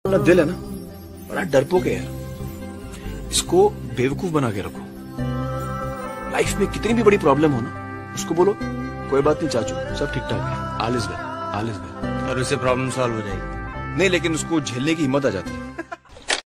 अपना दिल है ना, बड़ा डरपोक है यार। इसको बेवकूफ बना के रखो। लाइफ में कितनी भी बड़ी प्रॉब्लम हो ना, उसको बोलो कोई बात नहीं चाचू, सब ठीक ठाक है, all is well, all is well, और उससे प्रॉब्लम सॉल्व हो जाएगी। नहीं लेकिन उसको झेलने की हिम्मत आ जाती है।